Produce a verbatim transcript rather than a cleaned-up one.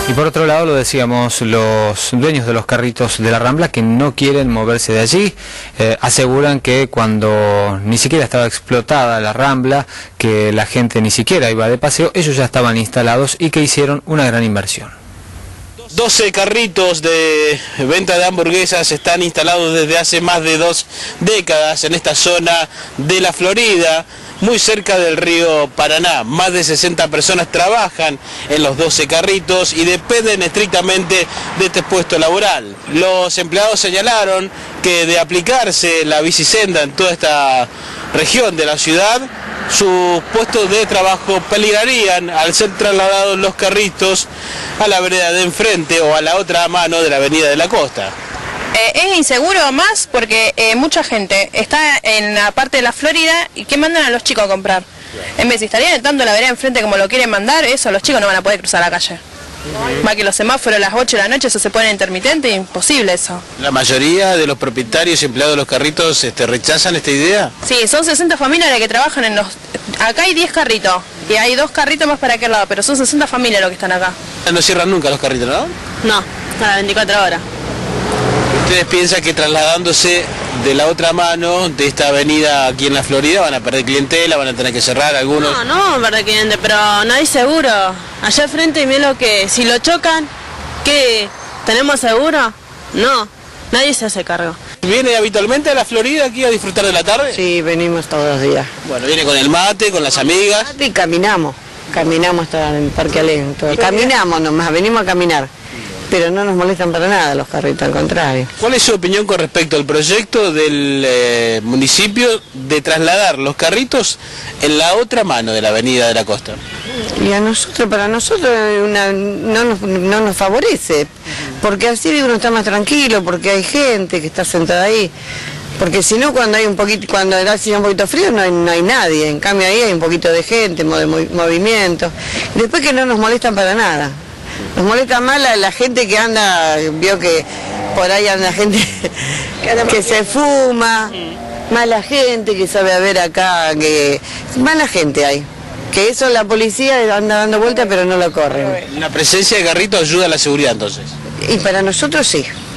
Y por otro lado, lo decíamos, los dueños de los carritos de la Rambla que no quieren moverse de allí, eh, aseguran que cuando ni siquiera estaba explotada la Rambla, que la gente ni siquiera iba de paseo, ellos ya estaban instalados y que hicieron una gran inversión. doce carritos de venta de hamburguesas están instalados desde hace más de dos décadas en esta zona de la Florida, muy cerca del río Paraná. Más de sesenta personas trabajan en los doce carritos y dependen estrictamente de este puesto laboral. Los empleados señalaron que de aplicarse la bicisenda en toda esta región de la ciudad, sus puestos de trabajo peligrarían al ser trasladados los carritos a la vereda de enfrente o a la otra mano de la avenida de la Costa. Eh, es inseguro más porque eh, mucha gente está en la parte de la Florida y que mandan a los chicos a comprar. En vez de si estarían tanto la vereda de enfrente como lo quieren mandar, eso los chicos no van a poder cruzar la calle. Más que los semáforos a las ocho de la noche, eso se pone intermitente, imposible eso. ¿La mayoría de los propietarios y empleados de los carritos este, rechazan esta idea? Sí, son sesenta familias las que trabajan en los... Acá hay diez carritos y hay dos carritos más para aquel lado, pero son sesenta familias los que están acá. No cierran nunca los carritos, ¿no? No, a las veinticuatro horas. ¿Ustedes piensan que trasladándose de la otra mano de esta avenida aquí en la Florida van a perder clientela, van a tener que cerrar algunos? No, no vamos a perder cliente, pero no hay seguro. Allá al frente, miren lo que, si lo chocan, ¿qué? ¿Tenemos seguro? No, nadie se hace cargo. ¿Viene habitualmente a la Florida aquí a disfrutar de la tarde? Sí, venimos todos los días. Bueno, viene con el mate, con las amigas. Y caminamos, caminamos hasta el Parque Alén. Caminamos nomás, venimos a caminar. Pero no nos molestan para nada los carritos, al contrario. ¿Cuál es su opinión con respecto al proyecto del eh, municipio de trasladar los carritos en la otra mano de la avenida de la Costa? Y a nosotros, para nosotros una, no, nos, no nos favorece, porque así uno está más tranquilo, porque hay gente que está sentada ahí. Porque si no, cuando hay un poquito, cuando hace un poquito frío no hay, no hay nadie, en cambio ahí hay un poquito de gente, de movimiento. Y después que no nos molestan para nada. Nos molesta más la, la gente que anda, vio que por ahí anda gente que se fuma, más la gente que sabe a ver acá, que más la gente hay. Que eso la policía anda dando vueltas pero no lo corren. ¿La presencia de carritos ayuda a la seguridad entonces? Y para nosotros sí.